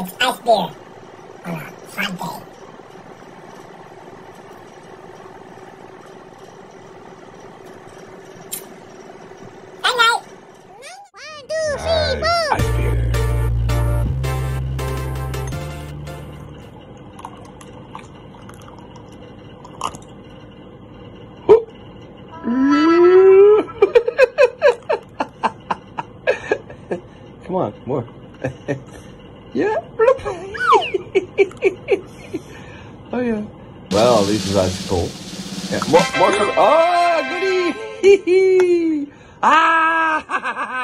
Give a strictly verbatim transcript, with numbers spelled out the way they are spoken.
It's ice beer on a hot day. Night night. One, two, three, four. Ice beer. Come on, more. Yeah. Oh yeah. Well, at least it's ice cold. Yeah. More, more. Oh, goody. Ah.